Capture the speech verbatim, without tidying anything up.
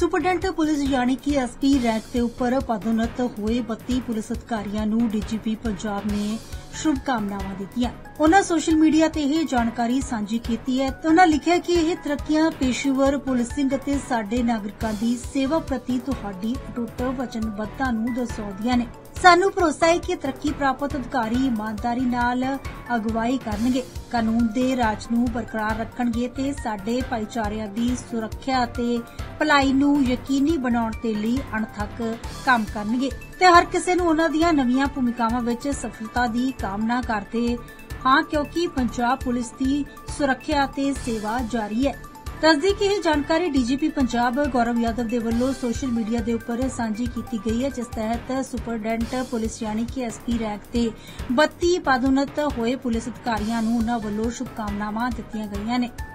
Superintendent police यानी कि S P rank के उपर पदोन्नत हुए बत्ती पुलिस अधिकारियों नूं डी जी पी पंजाब ने शुभकामनावां दित्तियां। उन्होंने सोशल मीडिया ते यह जानकारी सांझी की है। उन्होंने लिखिया कि यह तरक्कियां पेशेवर पुलिसिंग ते साडे नागरिकां दी सेवा प्रति तुहाडी अटुट वचनबद्धता नूं दर्शाउंदियां ने। सानू भरोसा है कि तरक्की प्राप्त अधिकारी ईमानदारी नाल अगवाई करनगे, कानून दे राज नूं बरकरार रखणगे ते साडे भाईचारे दी सुरक्षा ते भलाई नूं यकीनी बनाउण दे लई अणथक काम करनगे ते हर किसी नूं उन्हां दीआं नवीआं भूमिकावां विच सफलता दी कामना करदे हां, क्योंकि पंजाब पुलिस दी सुरक्षा ते सेवा जारी है। दसदी कि यह जानकारी D G P Punjab Gaurav Yadav दे वल्लों सोशल मीडिया दे उपर सांझी की गई है, जिस तहत सुपरडेंट पुलिस यानी कि एस पी रैंक ते बत्ती पदोन्नत होए पुलिस अधिकारियों नूं उन्हां वल्लों शुभकामनावां दित्तियां गईयां ने।